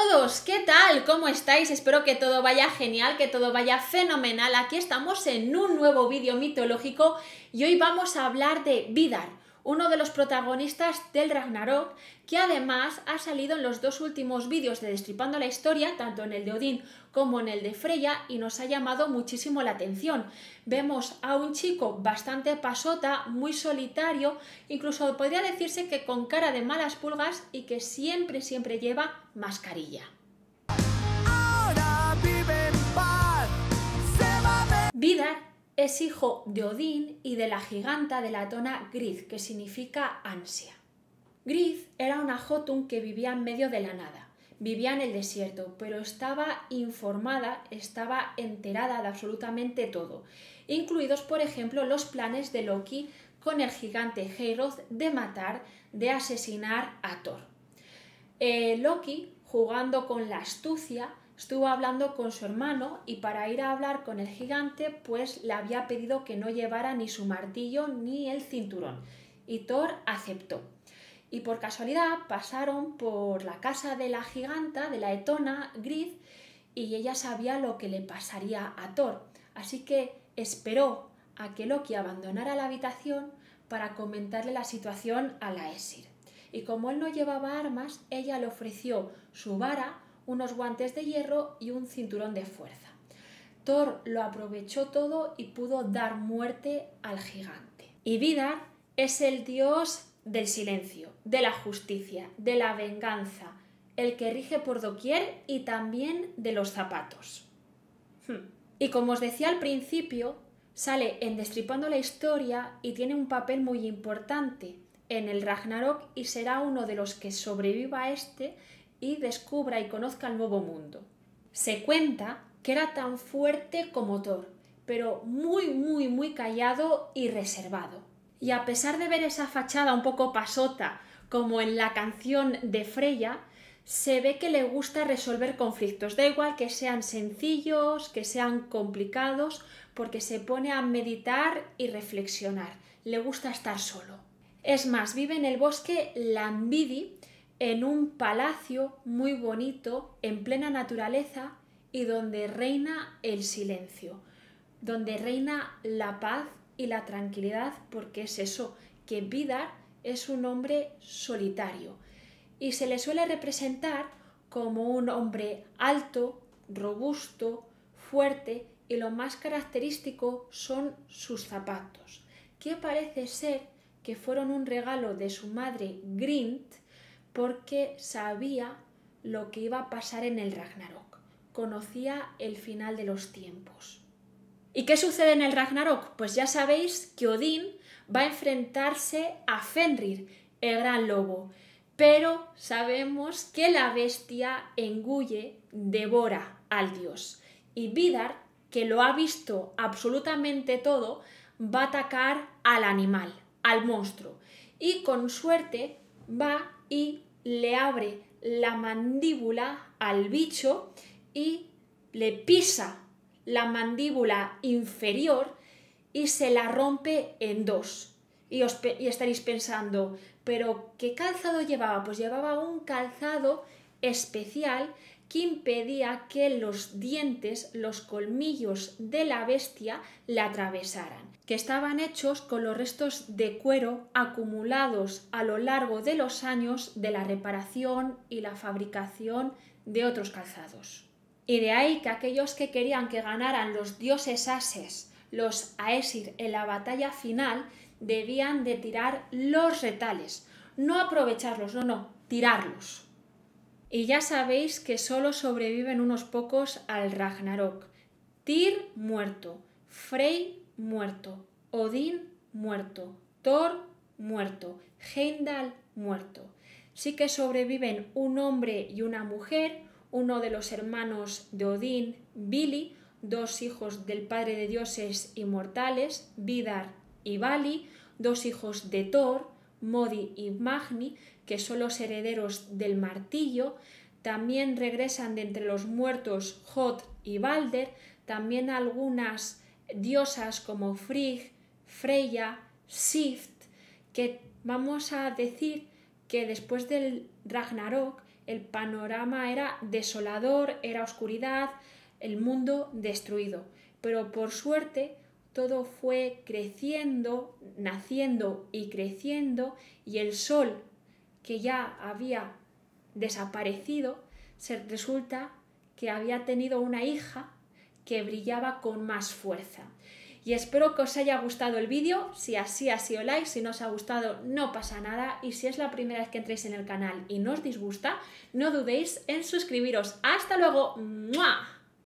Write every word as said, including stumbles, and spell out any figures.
todos, ¿qué tal? ¿Cómo estáis? Espero que todo vaya genial, que todo vaya fenomenal. Aquí estamos en un nuevo vídeo mitológico y hoy vamos a hablar de Vidar, uno de los protagonistas del Ragnarok, que además ha salido en los dos últimos vídeos de Destripando la Historia, tanto en el de Odín como en el de Freya, y nos ha llamado muchísimo la atención. Vemos a un chico bastante pasota, muy solitario, incluso podría decirse que con cara de malas pulgas y que siempre, siempre lleva mascarilla. Ahora vive en paz, se va a ver. Vidar es hijo de Odín y de la giganta de la Latona Grid, que significa ansia. Grid era una Jotun que vivía en medio de la nada, vivía en el desierto, pero estaba informada, estaba enterada de absolutamente todo, incluidos, por ejemplo, los planes de Loki con el gigante Heiroth de matar, de asesinar a Thor. Eh, Loki, jugando con la astucia, estuvo hablando con su hermano y para ir a hablar con el gigante, pues le había pedido que no llevara ni su martillo ni el cinturón. Y Thor aceptó. Y por casualidad pasaron por la casa de la giganta, de la Latona Grid, y ella sabía lo que le pasaría a Thor. Así que esperó a que Loki abandonara la habitación para comentarle la situación a la Aesir. Y como él no llevaba armas, ella le ofreció su vara, unos guantes de hierro y un cinturón de fuerza. Thor lo aprovechó todo y pudo dar muerte al gigante. Y Vidar es el dios del silencio, de la justicia, de la venganza, el que rige por doquier y también de los zapatos. Y como os decía al principio, sale en Destripando la Historia y tiene un papel muy importante en el Ragnarok y será uno de los que sobreviva a este y descubra y conozca el nuevo mundo. Se cuenta que era tan fuerte como Thor, pero muy, muy, muy callado y reservado. Y a pesar de ver esa fachada un poco pasota, como en la canción de Freya, se ve que le gusta resolver conflictos. Da igual que sean sencillos, que sean complicados, porque se pone a meditar y reflexionar. Le gusta estar solo. Es más, vive en el bosque Lambidi, en un palacio muy bonito, en plena naturaleza y donde reina el silencio, donde reina la paz y la tranquilidad, porque es eso, que Vidar es un hombre solitario y se le suele representar como un hombre alto, robusto, fuerte, y lo más característico son sus zapatos, que parece ser que fueron un regalo de su madre Grind, porque sabía lo que iba a pasar en el Ragnarok, conocía el final de los tiempos. ¿Y qué sucede en el Ragnarok? Pues ya sabéis que Odín va a enfrentarse a Fenrir, el gran lobo, pero sabemos que la bestia engulle, devora al dios. Y Vidar, que lo ha visto absolutamente todo, va a atacar al animal, al monstruo, y con suerte va y le abre la mandíbula al bicho y le pisa la mandíbula inferior y se la rompe en dos. Y, os pe- y estaréis pensando, ¿pero qué calzado llevaba? Pues llevaba un calzado especial que impedía que los dientes, los colmillos de la bestia la atravesaran, que estaban hechos con los restos de cuero acumulados a lo largo de los años de la reparación y la fabricación de otros calzados. Y de ahí que aquellos que querían que ganaran los dioses ases, los Aesir, en la batalla final, debían de tirar los retales, no aprovecharlos, no, no, tirarlos. Y ya sabéis que solo sobreviven unos pocos al Ragnarok. Tyr muerto, Frey muerto, Odín muerto, Thor muerto, Heimdall muerto. Sí que sobreviven un hombre y una mujer, uno de los hermanos de Odín, Vili, dos hijos del padre de dioses inmortales, Vidar y Vali, dos hijos de Thor, Modi y Magni, que son los herederos del martillo. También regresan de entre los muertos Hod y Balder, también algunas diosas como Frigg, Freya, Sif, que vamos a decir que después del Ragnarok El panorama era desolador, era oscuridad, el mundo destruido. Pero por suerte todo fue creciendo, naciendo y creciendo, y el sol, que ya había desaparecido, se resulta que había tenido una hija que brillaba con más fuerza. Y espero que os haya gustado el vídeo. Si así ha sido like, si no os ha gustado no pasa nada, y si es la primera vez que entréis en el canal y no os disgusta, no dudéis en suscribiros. ¡Hasta luego! ¡Mua!